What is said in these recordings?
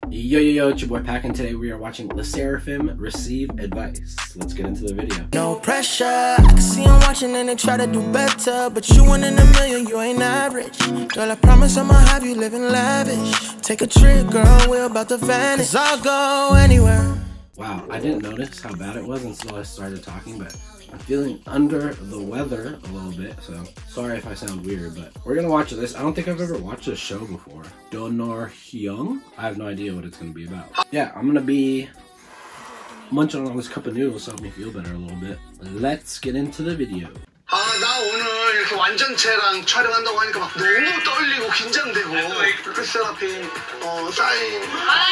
Yo, it's your boy Pac, and today we are watching LE SSERAFIM Receive Advice. Let's get into the video. No pressure, I can see I'm watching and they try to do better, but you one in a million, you ain't average. Girl, I promise I'ma have you living lavish. Take a trip, girl, we're about to vanish. 'Cause I'll go anywhere. Wow, I didn't notice how bad it was until I started talking, but I'm feeling under the weather a little bit, so sorry if I sound weird, but we're gonna watch this. I don't think I've ever watched this show before. Donor Hyung? I have no idea what it's gonna be about. Yeah, I'm gonna be munching on this cup of noodles to help me feel better a little bit. Let's get into the video. 아, 나 오늘 이렇게 완전체랑 촬영한다고 하니까 막 너무 떨리고 긴장되고. LSSERAFIM 사인.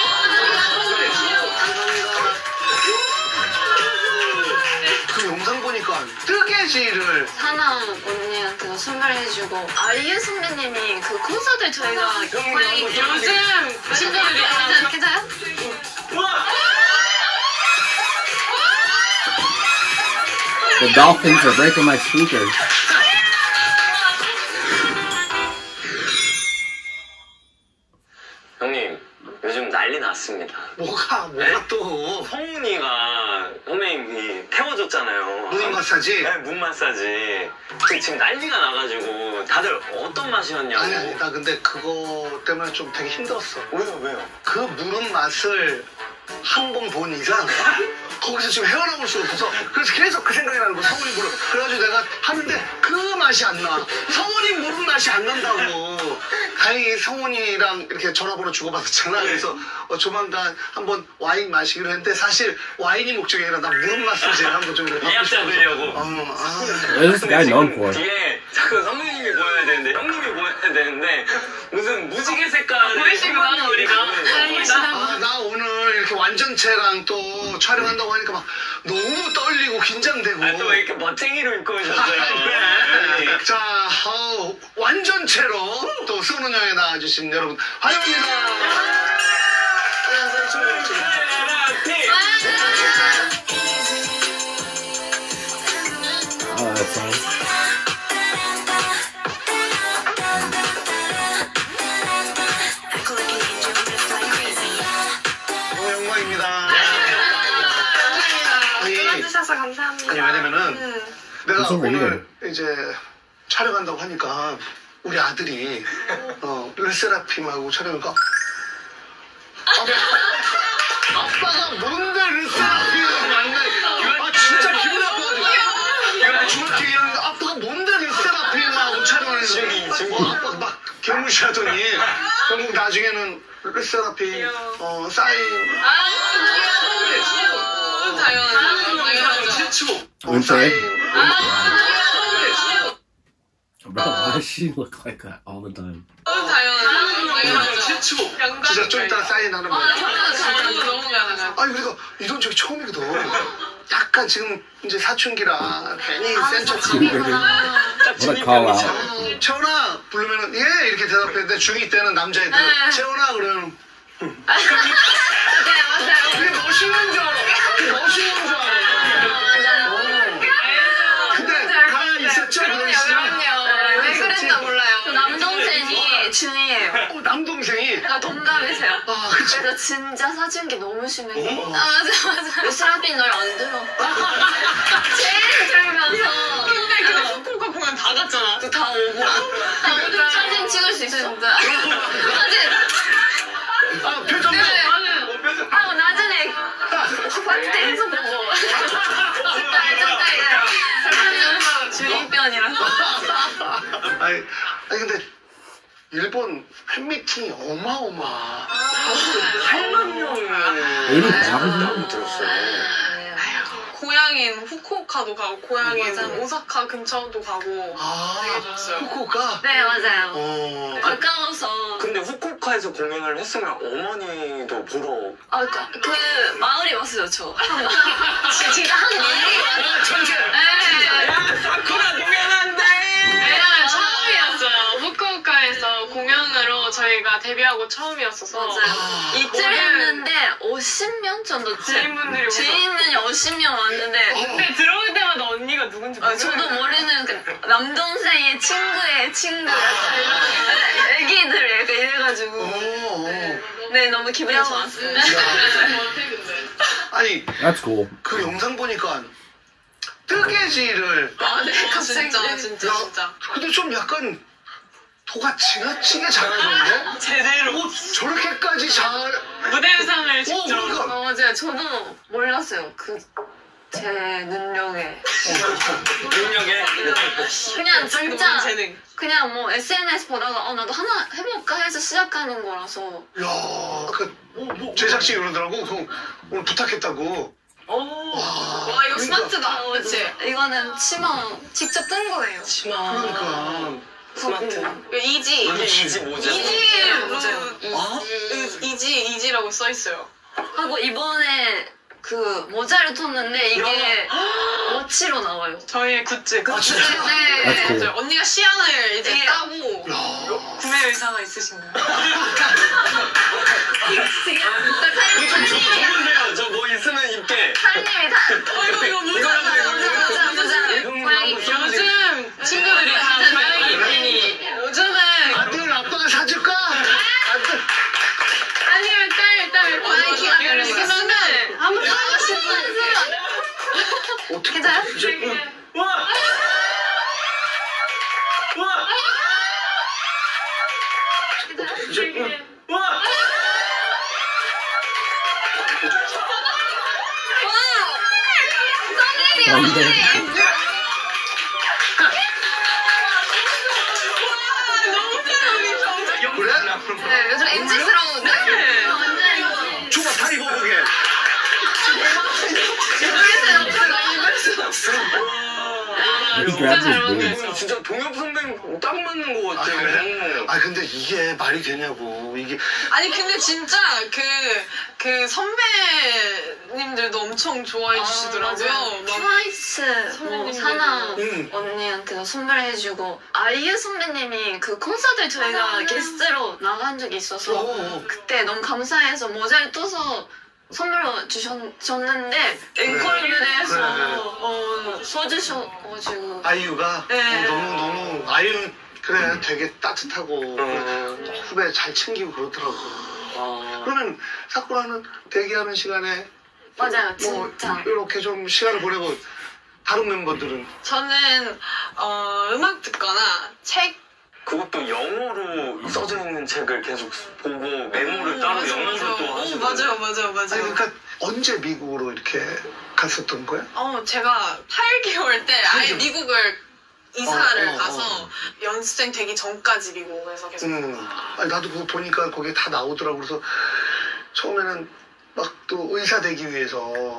감사합니다. 그 영상 보니까 뜨개질을 하나 언니한테 선물해주고 아이유 선배님이 그 콘서트 저희가 요즘 친구들이 괜찮아요? The dolphins are breaking my speakers. 형님, 요즘 난리 났습니다. 뭐가 또 성훈이가 선배님이 태워줬잖아요. 문 마사지? 네, 문 마사지. 지금 난리가 나가지고 다들 어떤 맛이었냐고. 아니, 나 근데 그거 때문에 좀 되게 힘들었어. 왜요? 그 무릎 맛을 한 번 본 이상 거기서 지금 헤어나올 수가 없어서 그래서 계속 그 생각이 나는 거야. 성훈이 무릎. 그래가지고 내가 하는데 그 맛이 안 나. 성훈이 무릎 맛이 안 난다고. 다행히 성훈이랑 이렇게 전화번호 주고받았잖아. 그래서 조만간 한번 와인 마시기로 했는데 사실 와인이 목적이 아니라 나 무릎 마사지 한번 좀 예약 잡으려고. What is this guy known for? 뒤에 자꾸 선배님이 보여야 되는데 형님이 보여야 되는데 무슨 무지개 색깔을 보이시구나, 우리가. 아, 나 오늘 이렇게 완전체랑 또 촬영한다고 하니까 막 너무 떨리고 긴장되고. 또 왜 이렇게 멋쟁이로 입고 오셨어요? 네. 자, 완전체로 또 수능 형에 나와주신 여러분 환영합니다. Oh, that song. 영광입니다. 해주셔서 감사합니다. 아니, 왜냐면은 내가 무슨 오늘 이제 촬영한다고 하니까 우리 아들이 LSSERAFIM하고 촬영하니까 아빠가 뭔데 LSSERAFIM을 만나. 아, 진짜 기분 나빠가지고 중학교 2학년 아빠가 뭔데 LSSERAFIM하고 촬영하는데 아빠가 막 개무시하더니 결국 나중에는 LSSERAFIM 사인 Unsafe. Bro, why does she look like that all the time? 진짜 좀 이따 사인하는 거야. 너무 미안해. 아니, 그러니까 이런 적이 처음이거든. 약간 지금 이제 사춘기라 괜히 센 척. What a call out. 채원아 부르면은 예 이렇게 대답했는데 중2 때는 남자애들 채원아 그러면 네, 맞아요. 그게 멋있는 줄 알아. 그게 멋있는 줄 알아. 근데 다 있었죠? 그런 시절? 그럼요. 왜 그랬나 몰라요. 남동생이 중2예요. 남동생이 그러니까 동갑이세요. 아, 그치. 그래서 진짜 사춘기 너무 심해서. 맞아. LSSERAFIM 노래 안 들어. 제일 들으면서. 근데 후쿠오카 공연 다 갔잖아. 다 오고. 사진 찍을 수 있어. 진짜. 사진. 아, 표정도. 나중에 파티에서 보고. 중이병이라서. 아니 근데 일본 팬미팅이 어마어마. 8만 명을 Maybe that 들었어요. 고향인 후쿠오카도 가고 고향인 맞아요. 오사카 근처도 가고 되게 좋았어요. 후쿠오카? 네, 맞아요. 가까워서. 근데 후쿠오카에서 공연을 했으면 어머니도 보러 그 마을이 왔어요, 저. 진짜 한 마을이. 천재. 사쿠라 공연한대! 왜냐면 처음이었어요. 후쿠오카에서 공연으로 저희가 데뷔하고 처음이었어서 맞아요. 이틀 했는데 50명 정도 지인분들이 지인분이 50명 왔는데 근데 들어올 때마다 언니가 누군지 모르겠어요. 저도 모르는 그 남동생의 친구의 친구 애기들 약간 이래가지고 네 너무 기분이 좋았어요. 아니 That's cool. 그 영상 보니까 뜨개질을 네, 갑자기 진짜. 근데 좀 약간 도가 지나치게 잘하던데? 제대로 저렇게까지 잘 무대 의상을 직접. 그러니까 맞아요. 저도 몰랐어요. 제 능력에. 능력에. 그냥 진짜 재능. 그냥 뭐 SNS 보다가 나도 하나 해볼까 해서 시작하는 거라서. 야, 그 제작진이 그러더라고. 그 오늘 부탁했다고. 와 이거 그러니까. 스마트다. 그렇지. 이거는 치마 직접 뜬 거예요. 치마. 그러니까 스마트. 이지. 이게 이지 모자. 이지라고 써 있어요. 하고 이번에 그 모자를 텄는데 이게 워치로 나와요. 저희의 굿즈. 아, 진짜? 네. That's cool. 맞아요. 언니가 시안을 이제 네. 따고 야. 구매 의사가 있으신가요? 좋은데요. 저 뭐 있으면 입게. 사장님이 다 이거 모자. 고양이 요즘 친구들이 다 고양이 입히니 요즘은 아들 아빠가 사줄까? 아들 아니면 딸 고양이 키가 이렇게 별로 쓰면 한번 하고 싶은 어떻게 괜찮아요? 와. 와. 와. 그래? 네, 요즘 MZ스러운데? 완전 줘봐 다 입어보게. He grabbed his boobs. 이건 진짜 동엽 선배님 딱 맞는 것 같아요. 그래? 아 근데 이게 말이 되냐고 이게 아니 근데 진짜 그 선배님들도 엄청 좋아해 주시더라고요. 막 트와이스 뭐 사나 응. 언니한테도 선물해주고 아이유 선배님이 그 콘서트 저희가 게스트로 나간 적이 있어서 그때 너무 감사해서 모자를 떠서 선물로 줬는데 앵콜 무대에서 써주셔가지고 아이유가 네. 너무 아이유는 그래 되게 따뜻하고 그래, 후배 잘 챙기고 그러더라고. 그러면 사쿠라는 대기하는 시간에 맞아요 뭐 진짜 이렇게 좀 시간을 보내고 다른 멤버들은 저는 음악 듣거나 책 그것도 영어로 써져 있는 책을 계속 보고 메모를 따로 영어로 또 하시고. 맞아요. 아니 그러니까 언제 미국으로 이렇게 갔었던 거야? 제가 8개월 때 아예 그죠? 미국을 이사를 어. 가서 연습생 되기 전까지 미국에서 계속 아니 나도 그거 보니까 거기에 다 나오더라고. 그래서 처음에는 막 또 의사 되기 위해서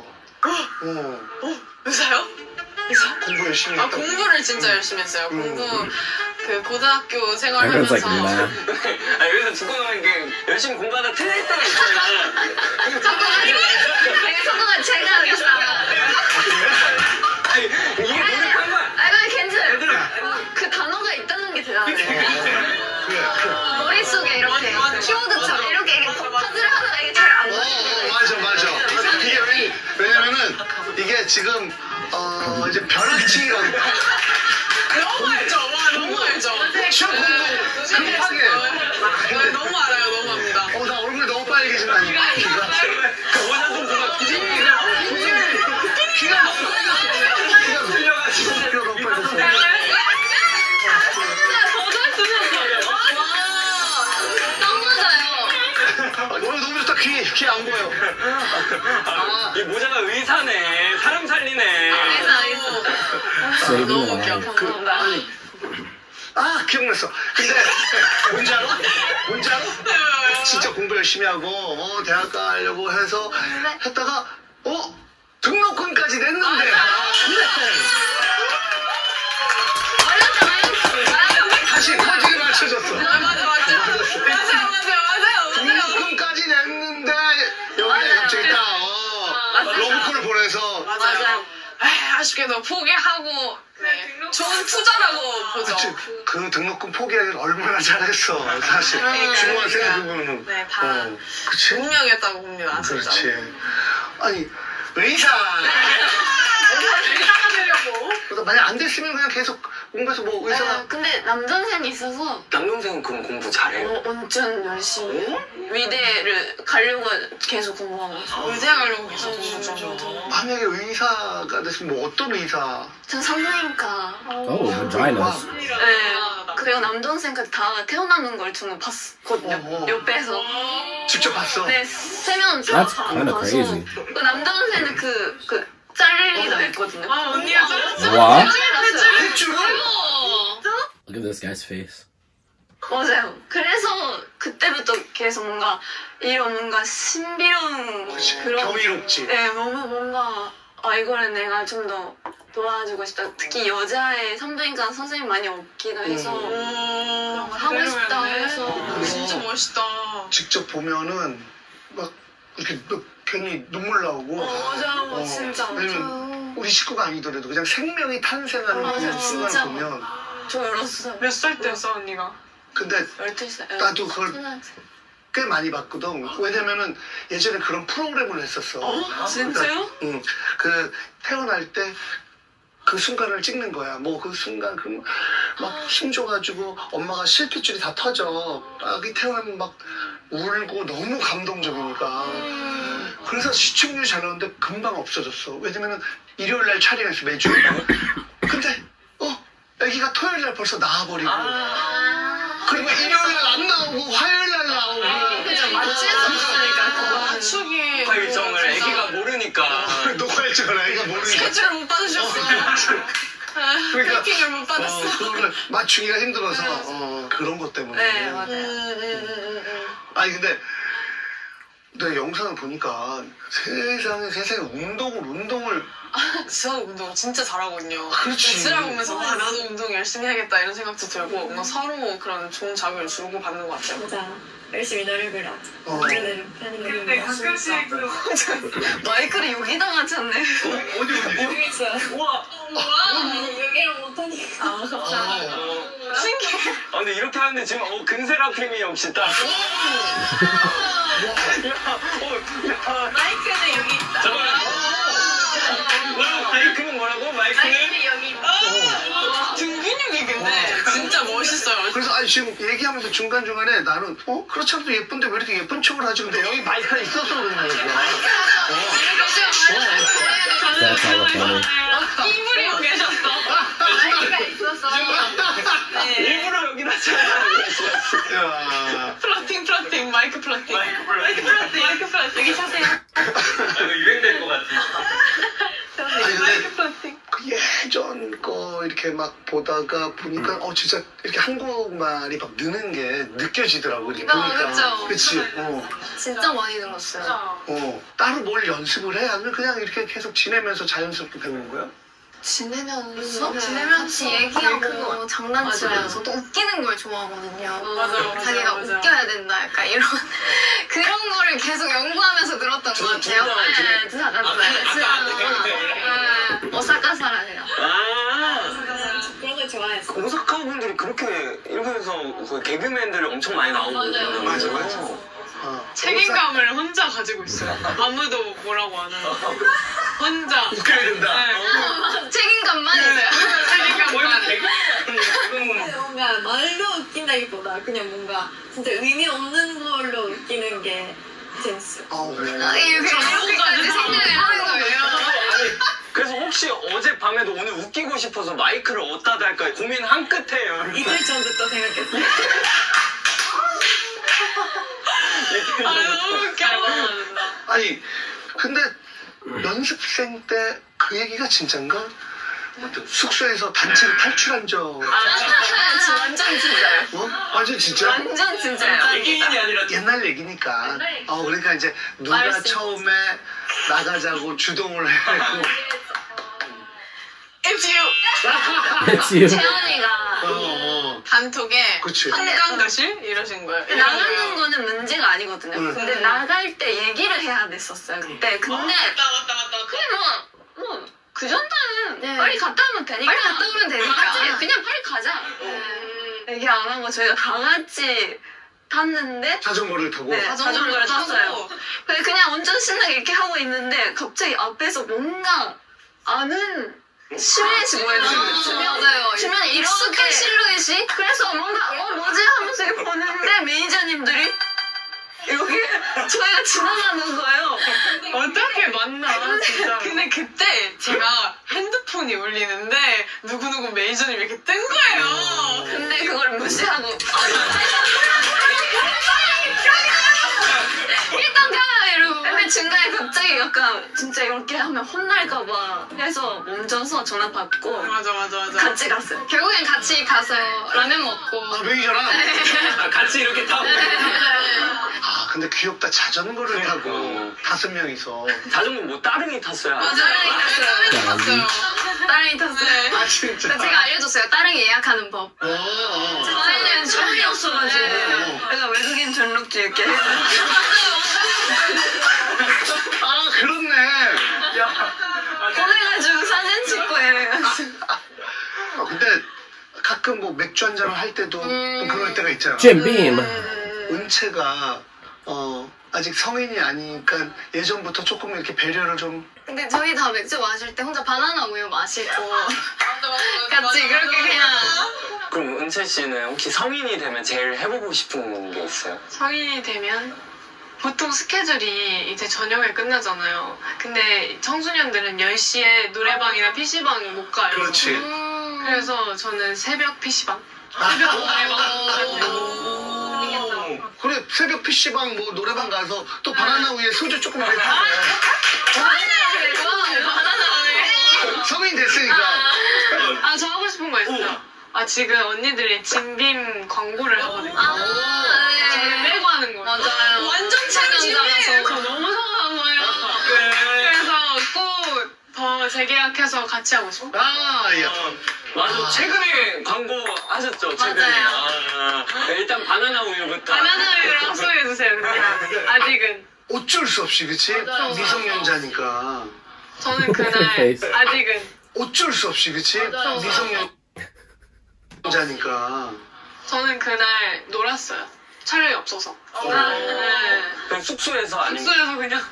의사요? 의사? 공부 열심히 했다고. 공부를 진짜 열심히 했어요. 공부 그 고등학교 Everyone's 생활하면서 like, nah. 아 여기서 듣고 나면 이게 열심히 공부하다 틀릴 때가 있어요. 되게 성공한 제가 하겠어요 아니 이게 노력한 거야. 아니 괜찮아요 그 단어가 있다는 게 대단해요 그래. 머릿속에 이렇게 키워드처럼 이렇게 퍼즐을 하다가 이게 잘 안 보여요 맞아. 이게 왜냐면은 이게 지금 이제 벼락치기라고 너무 알죠? 너무 알죠? 시험 공부 급하게. 너무 알아요. 너무 압니다. 나 얼굴 너무 빨개진다니. 그 모자 좀 들어. 키가 너무 빨개졌어. 키가 너무 빨개졌어. 너무 좋다. 귀 안 보여. 이 모자가 의사네. 사람 살리네. Saving 너무 lives. 웃겨. 감사합니다. 기억났어. 근데 뭔지 알아? 진짜 공부 열심히 하고 대학 가려고 해서 했다가 등록금까지 냈는데 다시 퍼즐이 맞춰졌어. 맞아요. 등록금까지 냈는데 여기에 갑자기 딱 러브콜을 보내서 맞아요 아쉽게도 포기하고 네. 좋은 투자라고 보죠. 그치. 그 등록금 포기하기를 얼마나 잘했어 사실. 중학생 그거는. 네, 다 그치? 운명이었다고 봅니다. 진짜. 그렇지. 아니 의사. 의사가 되려고. 그래서 만약 안 됐으면 그냥 계속 공부해서 뭐 의사가. 근데 남동생이 있어서 남동생은 그럼 공부 잘해요? 완전 열심히 위대를 가려고 계속 공부하고 있어요. 의대 가려고 계속 공부. 만약에 의사가 됐으면 뭐 어떤 의사? 전 산부인과. Oh, vaginas. 네. 그리고 남동생까지 다 태어나는 걸 저는 봤거든요. 옆에서. 직접 봤어? 네, 3명 That's 다 kinda 봐서. crazy. 그 남동생은 그 잘리다 했거든요. 언니가 What? 횟줄을? Look at this guy's face. 맞아요. 그래서 그때부터 계속 뭔가 이런 뭔가 신비로운 그런 경이롭지. 네, 너무 뭔가 이거를 내가 좀 더 도와주고 싶다. 특히 여자의 산부인과 선생님 많이 없기도 해서 그런 걸 하고 싶다 해서 진짜 멋있다. 직접 보면은 막 이렇게 괜히 눈물 나오고. 맞아요. 진짜. 왜냐면 우리 식구가 아니더라도 그냥 생명이 탄생하는 그 맞아, 순간 진짜. 보면. 저 울었어요. 몇 살 때였어 언니가? 근데 12살. 나도 그걸 꽤 많이 봤거든. 왜냐면은 예전에 그런 프로그램을 했었어. 진짜요? 응. 그 태어날 때 그 순간을 찍는 거야. 뭐 그 순간 막 힘줘가지고 엄마가 실핏줄이 다 터져. 아기 태어나면 막 울고 너무 감동적이니까. 그래서 시청률이 잘 나오는데 금방 없어졌어. 왜냐면은 일요일 날 촬영했어 매주. 근데 아기가 토요일 날 벌써 나와버리고. 그리고 일요일 날 안 나오고 화요일 날 나오고. 그죠. 맞추에서 있으니까 그거. 맞추기. 일정을 애기가 모르니까. 녹화 일정을 아기가 모르니까. 스케줄을 못 받으셨어. 그러니까 브리핑을 못 받았어. 그거를 맞추기가 힘들어서 그런 것 때문에. 네, 맞아요. 아니 근데 내 영상을 보니까 세상에 운동을 지사도 운동 진짜 잘하거든요. 그렇지. 지사 보면서 나도 운동 열심히 해야겠다 이런 생각도 들고 뭔가 서로 그런 좋은 자극을 주고 받는 것 같아요. 맞아. 열심히 노력을 하고. 근데 가끔씩 마이크를 여기다 맞췄네. 어디 있어요. 우와 여기랑 못하니까. 신기해. 근데 이렇게 하는데 지금 근세라핌이 역시 딱. 마이크는 여기 있다. 마이크는 뭐라고? 마이크는? 여기 있다. 등 근육이 근데 진짜 멋있어요. 그래서 아니 지금 얘기하면서 중간중간에 나는 그렇지 않아도 예쁜데 왜 이렇게 예쁜 척을 하지? 근데 여기 마이크가 있어서 그러는 거야. That's hella funny. 끼부리고 계셨어. 마이크가 있어서. 일부러 여기다 야. 플러팅 마이크 플러팅. 여기 사세요. 유행될 것 같아. 아니 마이크 근데 플러팅. 그 예전 거 이렇게 막 보다가 보니까 진짜 이렇게 한국말이 막 느는 게 느껴지더라고 이렇게 보니까. 그쵸. 그치. 진짜 많이 들었어요. 따로 뭘 연습을 해? 아니면 그냥 이렇게 계속 지내면서 자연스럽게 배우는 거야? 지내면서 지내면서 같이 얘기하고 장난치면서 또 웃기는 걸 좋아하거든요. 맞아요. 자기가 웃겨야 된다 약간 이런 그런 거를 계속 연구하면서 들었던 것 같아요. 네, 진짜 오사카 사람이라. 그런 걸 좋아했어. 오사카 분들이 그렇게 일본에서 그 개그맨들을 엄청 많이 나오거든요. 맞아. 책임감을 혼자 가지고 있어요. 아무도 뭐라고 안 하고 혼자 웃겨야 된다. 책임감만 있어요. 책임감만. 뭔가 말로 웃긴다기보다 그냥 뭔가 진짜 의미 없는 걸로 웃기는 게 재밌어요. 이렇게까지 생각을 하는 거예요. 그래서 혹시 어젯밤에도 오늘 웃기고 싶어서 마이크를 어디다 달까 고민 한 끝에요. 이틀 전부터 생각했어요. 너무 웃겨. 아니 근데 연습생 때 그 얘기가 진짠가? 숙소에서 단체로 탈출한 적. 완전 진짜요. 완전 진짜? 완전 진짜요. 얘기인이 아니라 옛날 얘기니까. 그러니까 이제 누가 말씀. 처음에 나가자고 주동을 해고 It's you. It's you. 재현이가 단톡에 그치. 한강 가실? 이러신 거예요. 나가는 거는 문제가 아니거든요. 응. 근데 나갈 때 얘기를 해야 됐었어요 그때. 근데 맞다. 그게 뭐 그 정도 네. 빨리 갔다 오면 되니까. 빨리 갔다 오면 되니까. 그냥 빨리 가자. 얘기 안 하고 저희가 다 같이 탔는데 자전거를 타고. 네, 자전거를 탔어요. 근데 그냥 운전 신나게 이렇게 하고 있는데 갑자기 앞에서 뭔가 아는 실루엣이 보여지는 맞아요. 주변에 익숙한 실루엣이 그래서 뭔가 뭐지 하면서 이렇게 보는데 매니저님들이 이렇게 저희가 지나가는 거예요. 어떻게 만나 진짜. 근데 그때 제가 핸드폰이 울리는데 누구누구 매니저님 이렇게 뜬 거예요. 근데 그걸 무시하고 일단 가요 이러고. 근데 중간에 갑자기 약간 진짜 이렇게 하면 혼날까봐 해서 멈춰서 전화 받고 맞아. 같이 갔어요. 결국엔 같이 가서 라면 먹고. 매니저랑. 같이 이렇게 타고. 아 근데 귀엽다. 자전거를 타고 5명이서. 자전거 뭐 따릉이 탔어요. 따릉이 탔어요. 아 진짜. 제가 알려줬어요. 따릉이 예약하는 법. 저희는 처음이었어가지고 내가 외국인 등록지 이렇게 해서 아 그렇네. 보내가지고 사진 찍고 이래가지고. 근데 가끔 뭐 맥주 한잔을 할 때도 또 그럴 때가 있잖아. 잼빔. 은채가 아직 성인이 아니니까 예전부터 조금 이렇게 배려를 좀. 근데 저희 다 맥주 마실 때 혼자 바나나 우유 마시고 같이 그렇게 그냥. 그럼 은채 씨는 혹시 성인이 되면 제일 해보고 싶은 게 있어요? 성인이 되면 보통 스케줄이 이제 저녁에 끝나잖아요. 근데 청소년들은 10시에 노래방이나 PC방 못 가요. 그렇지. 그래서 저는 새벽 PC방. 새벽 노래방. 그래 새벽 PC방 뭐 노래방 가서 또 바나나 우유에 소주 조금 넣고. 성인 됐으니까. 저 하고 싶은 거 있어요. 지금 언니들이 진빔 광고를 하거든요. 저를 빼고 하는 거예요. 맞아요. 완전 촬영장에서. 저 너무 서운한 거예요. 그래서 꼭 더 재계약해서 같이 하고 싶어요. 야. 맞아. 최근에 광고 하셨죠? 최근에. 일단 바나나 우유부터. 바나나 우유랑 소개해주세요. 아직은. 어쩔 수 없이 그치? 미성년자니까. 저는 그날 아직은. 어쩔 수 없이 그치? 미성년자니까. 저는 그날 놀았어요. 촬영이 없어서. 네. 그럼 숙소에서 아니면 숙소에서 그냥.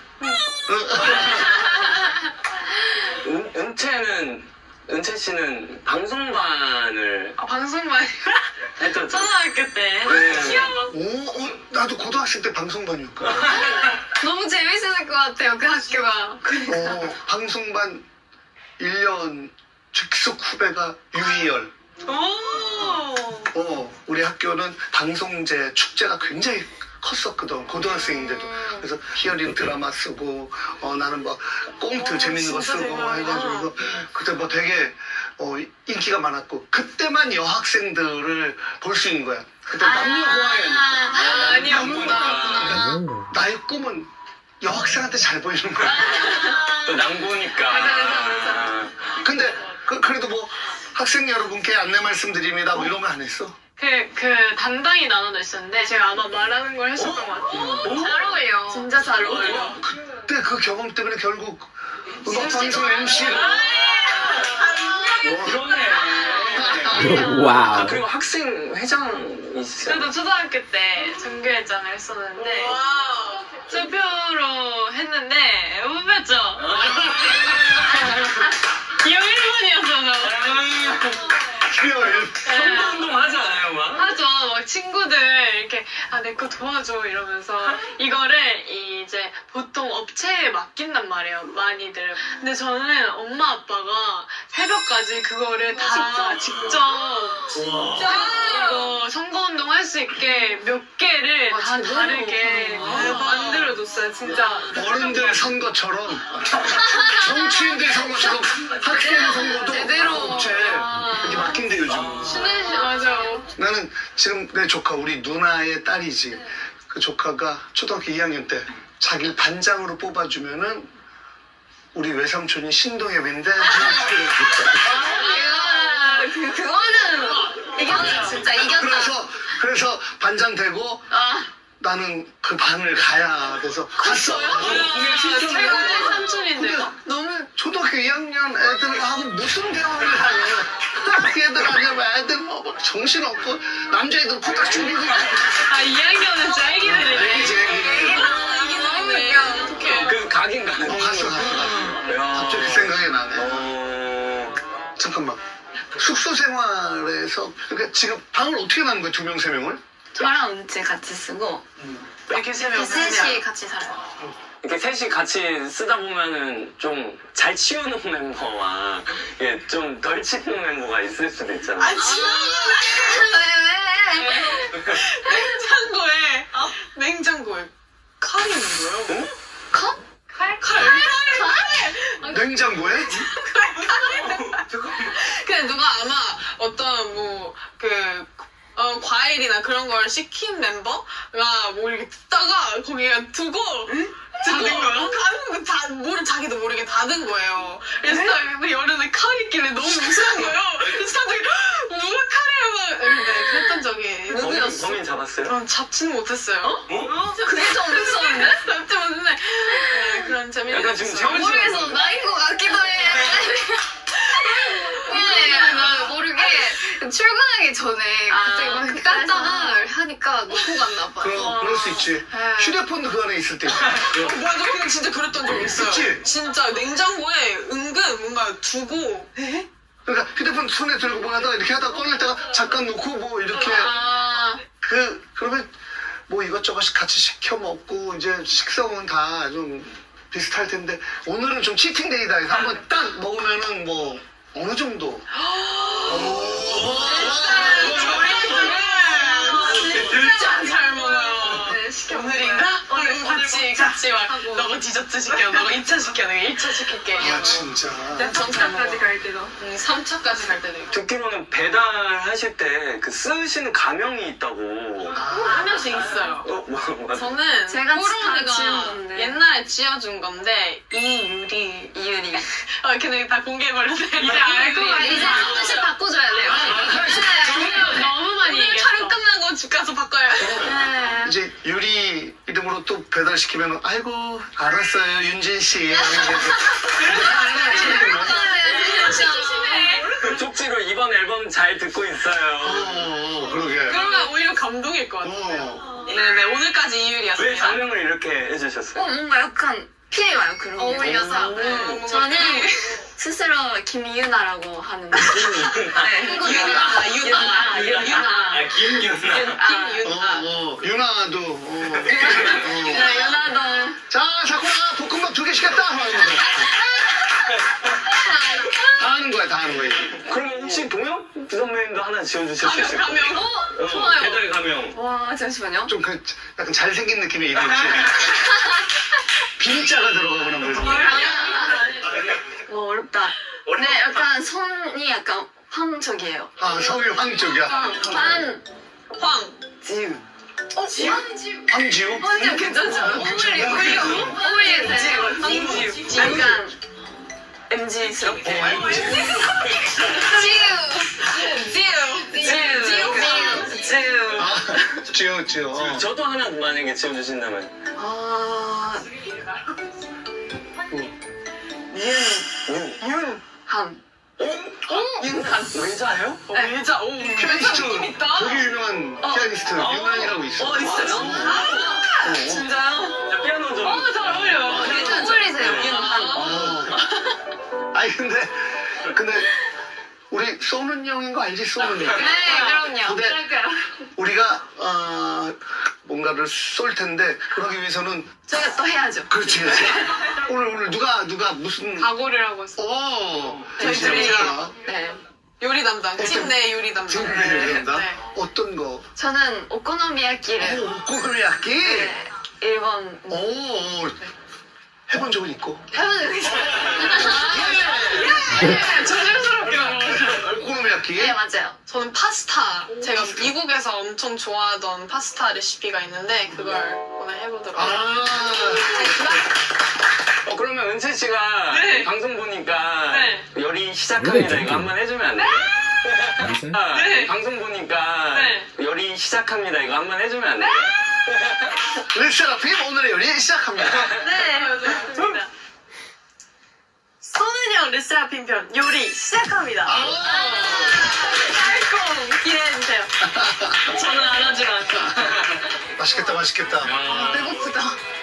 은채 씨는 방송반을 방송반 했던 초등학교 때. 네. 귀여워. 나도 고등학생 때 방송반이었거든. 너무 재밌었을 것 같아요. 그 학교가. 방송반 1년 직속 후배가 유희열. 우리 학교는 방송제 축제가 굉장히 컸었거든. 고등학생인데도. 그래서 희열이는 드라마 쓰고 나는 막 꽁트 재밌는 거 쓰고 해가지고 그때 뭐 되게 인기가 많았고 그때만 여학생들을 볼 수 있는 거야. 그때 남녀 공학이니까. 아니었구나. 나의 꿈은 여학생한테 잘 보이는 거야. 또 남고니까. 근데 그래도 뭐 학생 여러분께 안내 말씀드립니다. 뭐 이런 거 안 했어? 그 담당이 나눠져 있었는데 제가 아마 말하는 걸 했었던 것 같아요. 잘 어울려. 진짜 잘 어울려. 그때 그 경험 때문에 결국 음악방송 MC로. 그러네. 와우. 그리고 학생 회장 있어요? 저도 초등학교 때 전교회장을 했었는데 투표로 했는데 못 뺐죠. 기억 1번이었어서. 선거운동 하지 않아요, 막? 하죠. 막 친구들 이렇게 내 거 도와줘 이러면서 이거를 이제 보통 업체에 맡긴단 말이에요. 많이들. 근데 저는 엄마 아빠가 새벽까지 그거를 다 직접 이거 선거운동 할 수 있게 몇 개를 다 다르게 만들어줬어요. 진짜. 어른들 선거처럼 정치인들 선거처럼 학생 선거도 업체 이렇게 맡긴대 요즘. 맞아요. 나는 지금 내 조카 우리 누나의 딸이지. 그 조카가 초등학교 2학년 때 자기를 반장으로 뽑아주면은 우리 외삼촌이 신동엽인데 그거는 이겼다. 진짜 이겼다. 그래서 반장 되고 나는 그 반을 가야 돼서 갔어요. 최고의 삼촌인데요? 너무 초등학교 2학년 애들하고 무슨 대화를 하냐. 그 애들 아니면 애들 뭐 정신없고 남자애들 코딱 죽이고. 2학년은 짤기들이네. 그 가긴 가는. 갔어. 갑자기 생각이 나네. 잠깐만. 숙소 생활에서 그러니까 지금 방을 어떻게 나눈 거야? 2명, 3명을? 저랑 은채 같이 쓰고 이렇게 세 명. 셋이 같이 살아요. 이렇게 셋이 같이 쓰다 보면은 좀 잘 치우는 멤버와 좀 덜 치우는 멤버가 있을 수도 있잖아. 왜? 냉장고에 칼이 있는 거예요? 응? 칼? 칼? 냉장고에? 근데 누가 아마 어떤 과일이나 그런 걸 시킨 멤버가 뭐 이렇게 듣다가 거기에 두고 닫은 거야? 뭐를 자기도 모르게 닫은 거예요. 그래서 열흘에 칼 있길래 너무 무서운 거예요. 그래서 다들 누가 칼이라고 그랬던 적이 누구였어? 범인 잡았어요? 잡지는 못했어요. 그게 좀 무서운데? 잡지 못했는데 그런 재미있는 약간 지금 모르겠어. 나인 것 같기도 해. 나 모르게 출근하기 전에 갑자기 막 깜짝을 하니까 놓고 갔나 봐요. 그럴 수 있지. 휴대폰도 그 안에 있을 때 있어. 맞아, 근데 진짜 그랬던 적 있어요. 그치? 진짜 냉장고에 은근 뭔가 두고 그러니까 휴대폰 손에 들고 뭐 하다가 이렇게 하다가 꺼낼 때가 잠깐 놓고 뭐 이렇게 그러면 뭐 이것저것 같이 시켜 먹고 이제 식성은 다 좀 비슷할 텐데 오늘은 좀 치팅데이다 해서 한번 딱 먹으면은 뭐 어느 정도 진짜 잘 먹어요. 오늘인가? 오늘 같이 막 너가 디저트 시켜, 너가 2차 시켜, 내가 1차 시킬게. 진짜 3차까지 갈 때도. 3차까지 갈 때도 있고. 듣기로는 배달하실 때 그 쓰시는 가명이 있다고. 한 명씩 있어요. 뭐가? 저는 제가 지은 코로나가 건데. 옛날에 지어준 건데 이유리. 걔네 다 공개해버렸네. 이제 알고 이제 한 번씩 바꿔줘야 돼요. 너무 많이 얘기했어. 촬영 끝나고 집 가서 바꿔야 돼. 이제 유리 이름으로 또 배달시키면 아이고 알았어요 윤진 씨 쪽지로 이번 앨범 잘 듣고 있어요. 그러게 그러면 오히려 감동일 것 같아요. 네네, 오늘까지 왜 이유리였습니다. 장명을 이렇게 해주셨어요? 뭔가 약간 필이 와요, 그런 게. 어울려서. 저는 스스로 김유나라고 하는데. 유나. 김유나. 김유나. 유나도. 자 사쿠라 볶음밥 2개 시켰다 다 하는 거야 그러면 혹시 동영 선배님도 하나 지어주실 수 있을까요? 가명. 좋아요. 배달 가명. 와, 잠시만요. 좀 약간 잘생긴 느낌의 이름 있지 빈자가 들어가거나 뭐 와, 어렵다. 네, 약간 성이 약간 황적이에요. 성이 황쪽이야 황지우. 황지우? 황지우 괜찮지 않아? 어울리게 돼. 황지우. 약간 MG스럽게. 지우 저도 하나 만약에 지어주신다면. 윤한. 윤한 외자예요? 외자. 피아니스트 되게 유명한 피아니스트 윤한이라고 있어 있어요? 진짜요? 피아노 좀. 잘 어울려요. 어울리세요, 윤한. 아니 근데 우리 쏘는 형인 거 알지? 쏘는 형 네, 그럼요. 근데 우리가 뭔가를 쏠 텐데 그러기 위해서는 저희가 또 해야죠. 그렇지 오늘 누가 무슨 가고를 하고 있어요. 저희 둘이. 네. 요리 담당. 찐내 요리 담당. 친구들이란다 네. 어떤 거? 저는 오코노미야끼를 오코노미야끼? 네, 일본 오 해본 적은 있고 해본 적 있어요. 조심스럽게. 오코노미야끼? 네, 맞아요. 저는 파스타. 제가 미국에서 엄청 좋아하던 파스타 레시피가 있는데 그걸 오늘 해보도록 하겠습니다. 그러면 은채 씨가 네. 방송 보니까 네. 열이 시작합니다. 이거 한번 해주면 안 돼요? 알았어요? 네. 방송 보니까 네. 열이 시작합니다. 이거 한번 해주면 안 돼요? 르세라핌 오늘의 요리 시작합니다. 네, 좋습니다. 손은영 르세라핌 편 요리 시작합니다. 달콤 기대해주세요. 저는 알아주러 왔죠. 맛있겠다, 맛있겠다. 배고프다.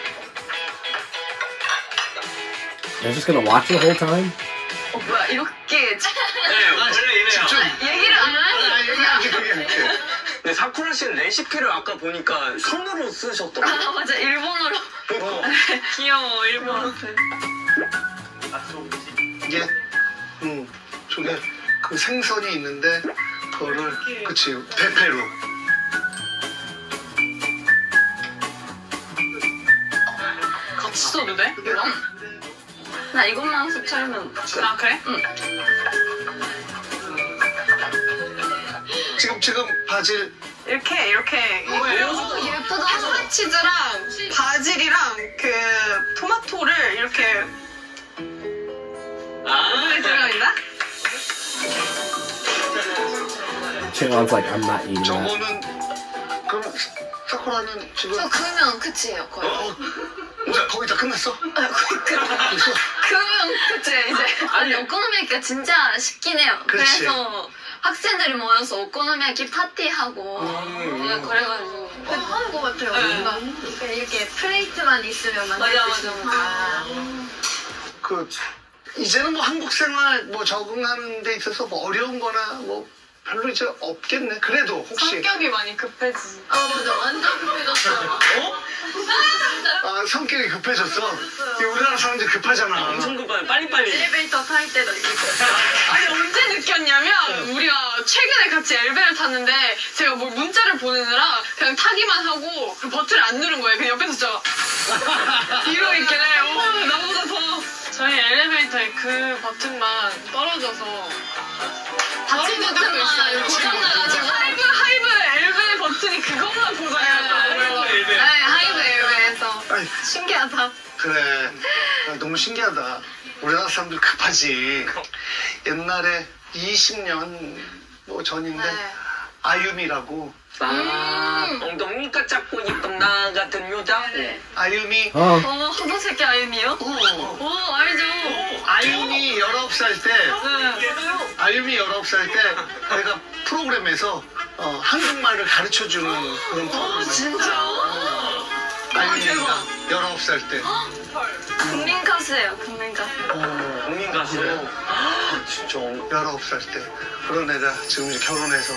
They're just gonna watch the whole time? 뭐야, 이렇게 네, 원래 이래요. 집중. 얘기를 안 하는 이렇게. 근데 사쿠라 씨는 레시피를 아까 보니까 손으로 쓰셨더라고요. 아, 맞아, 일본어로. 귀여워, 일본어. 이게, 저게 그 생선이 있는데, 그거를, 그치, 페페로. 같이 써도 돼? 나 이것만 섭취하면 아, 그래? 응. 지금 바질, 이렇게. 예쁘다. 파스타치즈랑 바질이랑 그 토마토를 이렇게 오븐에 들어있나? Chingon's like, I'm not eating that. 저거는, 그럼, 사쿠라는 지금, 저 그러면 끝이에요, 거의. 거의 다 끝났어? 아, 거의 끝. 됐어? 그러면 끝이에요, 이제. 아니, 오코노미야키가 진짜 쉽긴 해요. 그렇지. 그래서 학생들이 모여서 오코노미야키 파티하고, 네, 그래가지고. 하는 것 같아요. 뭔가 이렇게 플레이트만 있으면 만들 맞아, 수 맞아. 있으니까. 이제는 뭐 한국 생활 뭐 적응하는 데 있어서 뭐 어려운 거나 뭐 별로 이제 없겠네. 그래도 혹시. 성격이 많이 급해지지. 아 맞아, 완전 급해졌어. 아, 성격이 급해졌어? 이 우리나라 사람들이 급하잖아. 엄청 급하게 빨리빨리. 엘리베이터 탈 때도 있고. 아니, 언제 느꼈냐면, 우리가 최근에 같이 엘베를 탔는데, 제가 뭐 문자를 보내느라 그냥 타기만 하고, 그 버튼을 안 누른 거예요. 그냥 옆에서 진짜 뒤로 있길래, 나보다 더. 저희 엘리베이터에 그 버튼만 떨어져서, 받침 버튼만 고장나가지고. 하이브 엘베 버튼이 그것만 고장나요. 네, 하이브 엘베에서. 아이, 신기하다. 그래. 아, 너무 신기하다. 우리나라 사람들 급하지. 옛날에 20년 뭐 전인데 네. 아유미라고. 엉덩이가 작고 예쁜 나 같은 여자. 아유미. 호도새끼 아이미요? 오, 알죠. 아유미 19살 때 아유미 19살 때 내가 프로그램에서 한국말을 가르쳐주는 그런 프로그램. 진짜? 아유미가 19살 때. 국민 가수예요, 국민 가수. 국민 가수요. 진짜 19살 때. 그런 애가 지금 이제 결혼해서.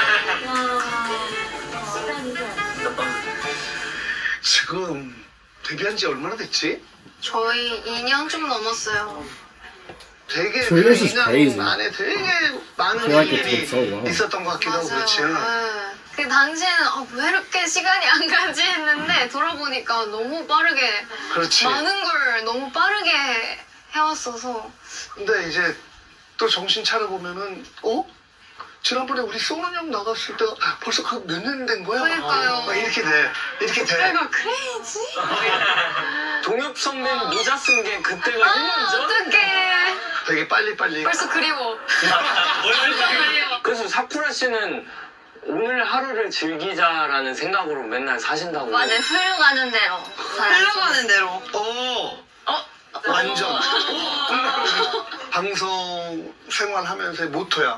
지금 데뷔한 지 얼마나 됐지? 저희 2년 좀 넘었어요. 되게 Two years is 2년 crazy. 안에 되게 많은 I feel like it's 일들이 been so long. 있었던 것 같기도 하고 맞아요. 그렇지. 네. 그 당시에는 왜 이렇게 시간이 안 가지 했는데 돌아보니까 너무 빠르게 그렇지. 많은 걸 너무 빠르게 해왔어서 근데 이제 또 정신 차려보면은 지난번에 우리 소는 형 나갔을 때 벌써 그 몇 년 된 거야? 그러니까요. 막 이렇게 돼. 이렇게 돼. 내가 크레이지? 동엽 선배는 모자 쓴 게 그때가 1년 전? 어떡해. 되게 빨리빨리. 벌써 그리워. 그래서 사쿠라 씨는 오늘 하루를 즐기자라는 생각으로 맨날 사신다고. 맞아요. 흘러가는 대로. 흘러가는 대로. 완전. 방송 생활하면서의 모토야.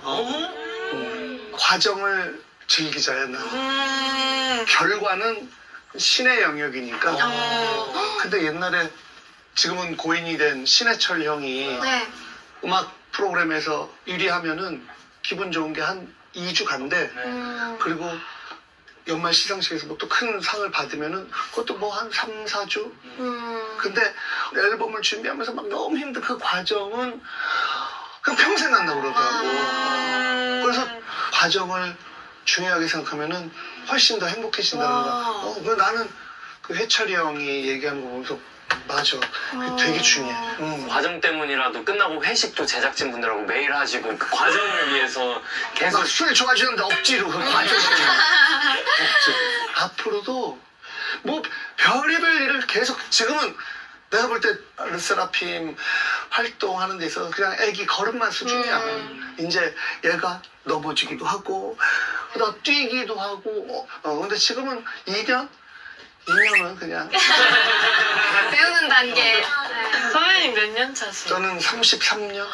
과정을 즐기자야, 나. 결과는 신의 영역이니까. 근데 옛날에 지금은 고인이 된 신해철 형이 네. 음악 프로그램에서 1위 하면은 기분 좋은 게 한 2주 간대. 그리고 연말 시상식에서 뭐 또 큰 상을 받으면은 그것도 뭐 한 3, 4주? 근데 앨범을 준비하면서 막 너무 힘든 그 과정은 그냥 평생 간다고 그러더라고. 그래서 과정을 중요하게 생각하면은 훨씬 더 행복해진다는 거야. 그래서 나는 그 해철이 형이 얘기하는 거 보면서 맞아. 그게 되게 중요해. 과정 때문이라도 끝나고 회식도 제작진분들하고 매일 하시고 그 과정을 위해서 계속 막 술 좋아지는데 억지로 그 과정 때문에. 억지로. 앞으로도 뭐 별의별 일을 계속 지금은 내가 볼 때 르세라핌 활동하는 데 있어서 그냥 애기 걸음마 수준이야. 이제 얘가 넘어지기도 하고 그러다 뛰기도 하고 근데 지금은 2년 2년은 그냥. 배우는 단계. 선배님 몇 년 차세요? 저는 33년.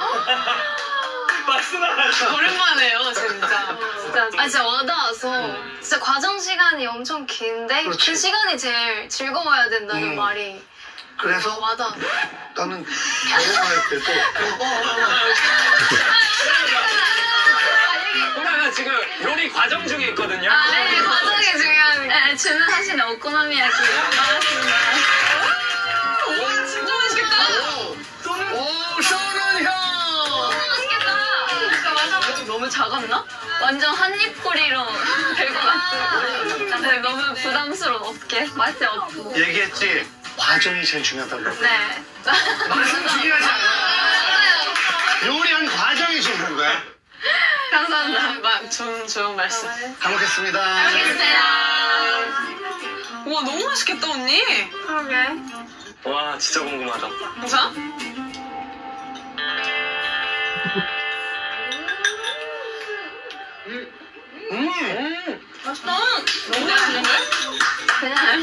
오랜만에요, 진짜. 진짜 와닿아서 진짜 과정 시간이 엄청 긴데 그렇지. 그 시간이 제일 즐거워야 된다는 말이 그래서 와닿아. 나는 결혼할 때도 그러면 지금 요리 과정 중에 있거든요. 네, 과정이 중요한. 네, 주문하시는 오코노미야키 나왔습니다. 오, 진짜 맛있겠다. 오, 시원한 향! 맛있겠다. 너무 작았나? 완전 한입꼬리로 될 것 같아. 네, 너무 부담스러워. 어떡해? 맛이 없고. 얘기했지? 과정이 제일 중요하다고. 네. 맛은 중요하지 않아. 요리한 과정이 중요한 거야. 감사합니다. 좋은 말씀. 잘 먹겠습니다. 우와, 너무 맛있겠다, 언니. 그러게. 와 진짜 궁금하다. 진짜? 맛있다. 너무 맛있는데? 그냥.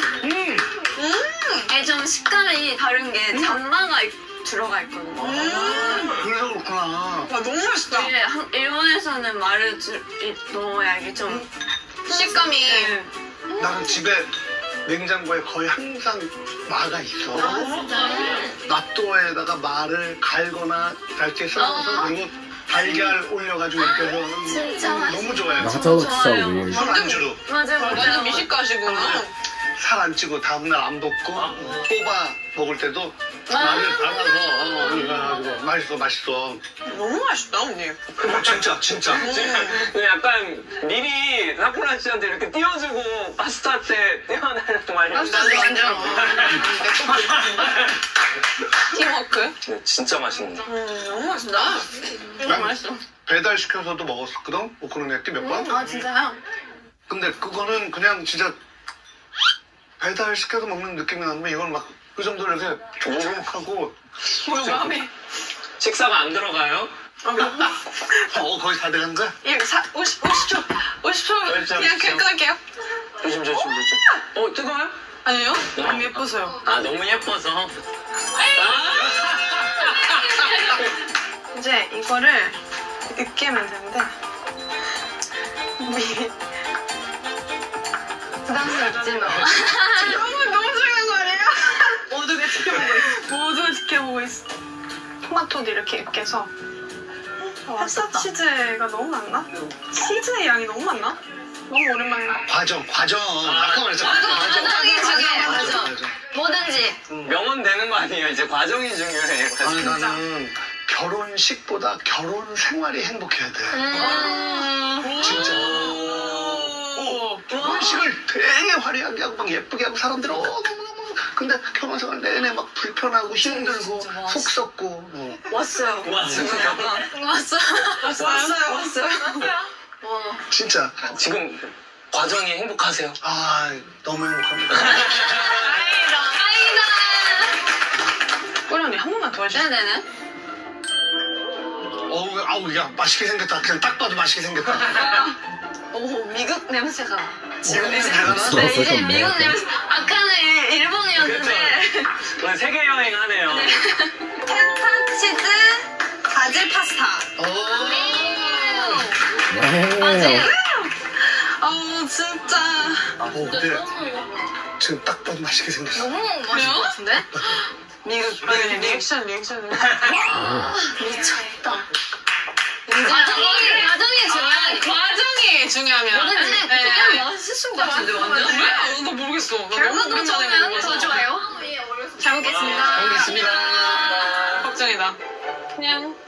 좀 식감이 다른 게 잔마가 들어가 있거든요. 그래서 그렇구나. 와, 너무 맛있다. 이게 일본에서는 말을 넣어야 이게 좀 식감이. 네. 나는 집에 냉장고에 거의 항상 마가 있어. 낫또에다가 마를 갈거나 날치에 썰어서 그리고 달걀 올려가지고 이렇게 해서 진짜 너무 좋아해요. Natto looks so weird. 술 안주로. 맞아. 완전 미식가시구나. 살 안 찌고 다음날 안 볶고 뽑아 먹을 때도 마늘 갈아서 맛있어. 너무 맛있다, 언니. 진짜. 근데 약간 미리 사쿠라 씨한테 이렇게 띄워주고 파스타 때 띄워달라고 말이 완전. 팀워크. 진짜 맛있는데. 너무 맛있다. 너무 맛있어. 배달 시켜서도 먹었거든. 오코노미야끼 몇 번. 아 진짜요? 근데 그거는 그냥 진짜 배달 시켜서 먹는 느낌이 나는데 이건 막 그 정도로 이렇게 조용하고 마음에. 식사가 안 들어가요? 거의 다 돼간 거야? 50초 그냥 끊을게요. 조심. 뜨거워요? 아니요? 너무 예뻐서요. 아 너무 예뻐서. 이제 이거를 으깨면 되는데 부담스럽지 너. 너무 중요한 거 아니에요? 모두가 지켜보고 있어. 토마토도 이렇게 으깨서 파스타 치즈가 너무 많나? 치즈의 양이 너무 많나? 너무 오랜만이다. 과정. 아까 말했잖아. 과정이 중요해. 맞아. 뭐든지. 명언 되는 거 아니에요? 이제 과정이 중요해. 아니 나는 결혼식보다 결혼 생활이 행복해야 돼. 진짜. 결혼식을 되게 화려하게 하고 막 예쁘게 하고 사람들 너무 근데 결혼 생활 내내 막 불편하고 힘들고 속 썩고. 왔어요. 진짜. 지금 과정이 행복하세요? 아 너무 행복합니다. 다행이다. 꼬리 언니 한 번만 도와주세요. 네네네. 아우 야 맛있게 생겼다. 그냥 딱 봐도 맛있게 생겼다. 오 미국 냄새가 나. 지금 냄새 네, 나나? 이제 미국 냄새. 아까는 일본이었는데. 오늘 세계 여행 하네요. 텐타 치즈 바질 파스타. Wow. 아우 진짜. 근데 지금 딱 봐도 맛있게 생겼어. 너무 맛있을 것 같은데? 미국 리액션. 미쳤다. 과정이 중요해. 과정이 중요하면. 뭐든지 그냥 맛있을 것 같은데 완전. 그래? 나 모르겠어. 나 너무 결과도 오랜만에 좋으면 먹어서. 더 좋아요. 잘 먹겠습니다. 잘 먹겠습니다. 걱정이다. 그냥.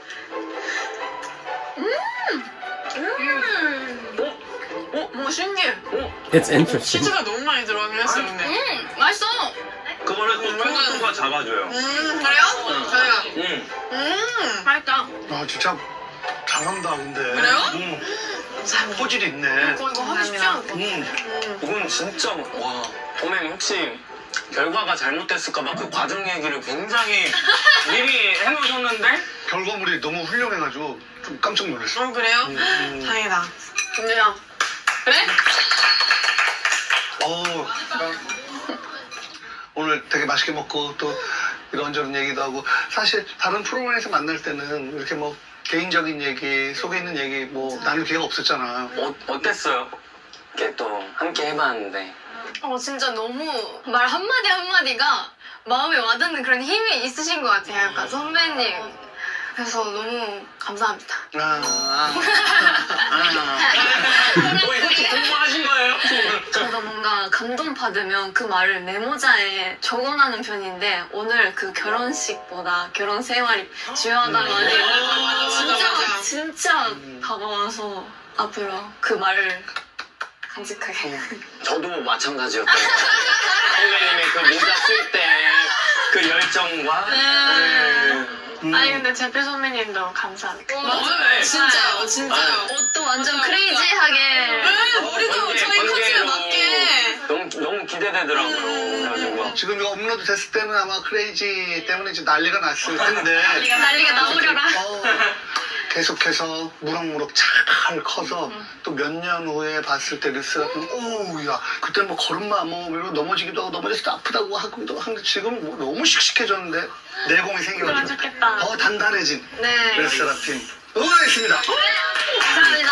뭐 신기해. It's interesting. 치즈가 너무 많이 들어가긴 했어요, 근데. 맛있어. 그거를 또 토마토가 잡아줘요. 그래요? 저희가. 맛있다. 아 진짜 잘한다 근데. 그래요? 포질이 있네. 이거 하기 쉽지 않을 것 같아. 이건 진짜 와. 선배님 혹시 결과가 잘못됐을까봐 그 과정 얘기를 굉장히 미리 해놓으셨는데 결과물이 너무 훌륭해가지고 좀 깜짝 놀랐어. 그래요? 다행이다. 근데요. 그래? 오늘 되게 맛있게 먹고 또 이런저런 얘기도 하고 사실 다른 프로그램에서 만날 때는 이렇게 뭐 개인적인 얘기, 속에 있는 얘기 뭐 나눌 기회가 없었잖아. 어땠어요? 이렇게 또 함께 해봤는데. 진짜 너무 말 한마디 한마디가 마음에 와닿는 그런 힘이 있으신 것 같아요. 약간 선배님. 그래서 너무 감사합니다. 이거 공부하신 거예요? 저도 뭔가 감동받으면 그 말을 메모자에 적어놔는 편인데 오늘 그 결혼식보다 결혼 생활이 중요하다는 말이 진짜 다가와서 앞으로 그 말을 간직하게. 저도 마찬가지였던 것 같아요. 선배님의 그 모자 쓸 때 그 열정과. 아니 근데 제필 선배님도 감사합니다. 진짜요, 진짜요. 옷도 완전 크레이지하게. 우리도 저희 컨셉에 맞게. 너무 기대되더라고요. 그래가지고. 지금 이거 업로드 됐을 때는 아마 크레이지 때문에 이제 난리가 났을 텐데 난리가 나오려라. 계속해서 무럭무럭 잘 커서 또 몇 년 후에 봤을 때 르스가 오우야 그때 뭐 걸음마 뭐 넘어지기도 하고 넘어졌을 때 아프다고 하기도 하는데 지금 뭐 너무 씩씩해졌는데 내공이 생겨가지고 좋겠다. 더 단단해진 네. 르스라핌 응원했습니다. 감사합니다.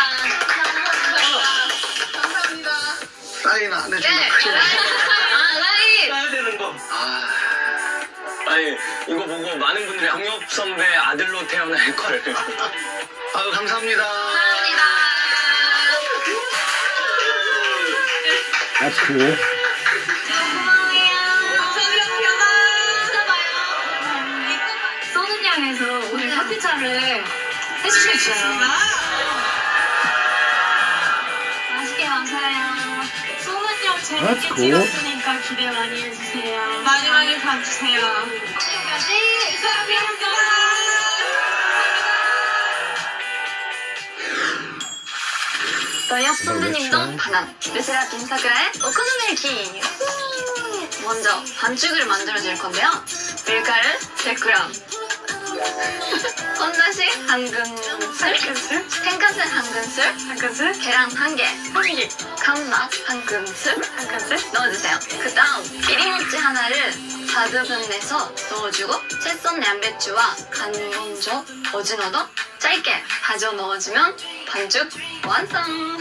사인 안 해준다. 네. 라이. 해야 되는 거. 아니 이거 보고 많은 분들이 강엽 선배 아들로 태어날 걸. 아유 감사합니다. 감사합니다. That's cool. 소는양에서 오늘 커피차를 해주셨어요. 맛있게 감사해요. 소문형 That's 재밌게 cool. 찍었으니까 기대 많이 해주세요. 많이 많이 봐주세요. 지금까지 감사합니다. 너역 선배님도 반한 르세라핌 사쿠라의 오코노미야키. 먼저 반죽을 만들어줄 건데요. 밀가루 100g, 펀다시 한 큰술, 텐카스 한 큰술, 계란 1개, 간맛 한 큰술 넣어주세요. 그 다음 비리모찌 하나를 4등분 내서 넣어주고 채썬 양배추와 간건조 오징어도 짧게 다져 넣어주면 반죽 완성!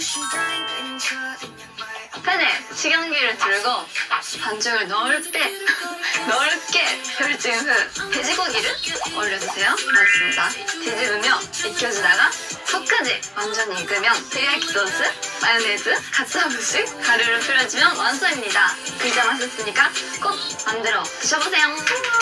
팬에 식용기를 들고 반죽을 넓게 펼친 후 돼지고기를 올려주세요. 맞습니다. 뒤집으며 익혀주다가 속까지 완전히 익으면 테리야키 소스, 마요네즈, 가츠하부시, 가루를 뿌려주면 완성입니다. 진짜 맛있으니까 꼭 만들어 드셔보세요.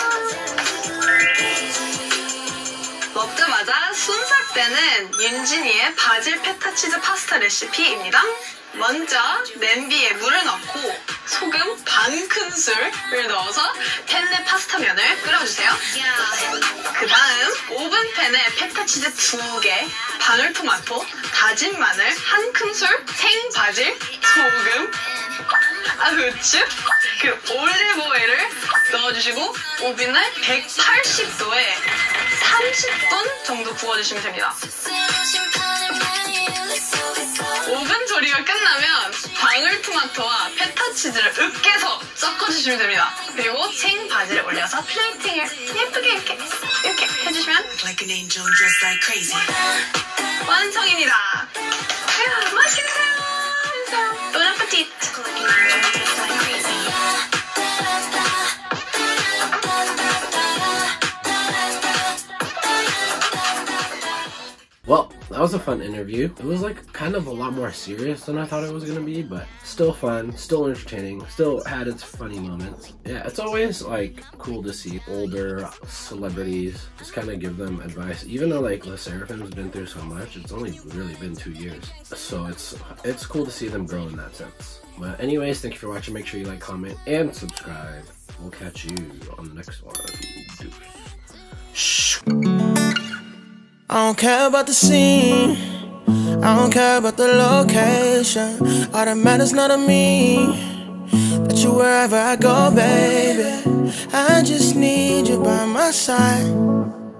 먹자마자 순삭되는 윤진이의 바질 페타치즈 파스타 레시피입니다. 먼저 냄비에 물을 넣고 소금 반 큰술을 넣어서 팬에 파스타면을 끓여주세요. 그 다음 오븐팬에 페타치즈 2개, 방울토마토, 다진 마늘 1큰술, 생바질, 소금, 후추, 그 올리브오일을 넣어주시고 오븐을 180도에 30분 정도 구워주시면 됩니다. 오븐 조리가 끝나면 방울토마토와 페타치즈를 으깨서 섞어주시면 됩니다. 그리고 생바지를 올려서 플레이팅을 예쁘게 이렇게 해주시면 완성입니다. 맛있게 드세요. 돈 아파티트. Well, that was a fun interview. It was like kind of a lot more serious than I thought it was going to be, but still fun, still entertaining, still had its funny moments. Yeah, it's always like cool to see older celebrities, just kind of give them advice. Even though like LE SSERAFIM's been through so much, it's only really been 2 years. So it's cool to see them grow in that sense. But anyways, thank you for watching. Make sure you like, comment, and subscribe. We'll catch you on the next one. Deuce. Shh. I don't care about the scene, I don't care about the location. All that matters not to me, that you wherever I go, baby. I just need you by my side.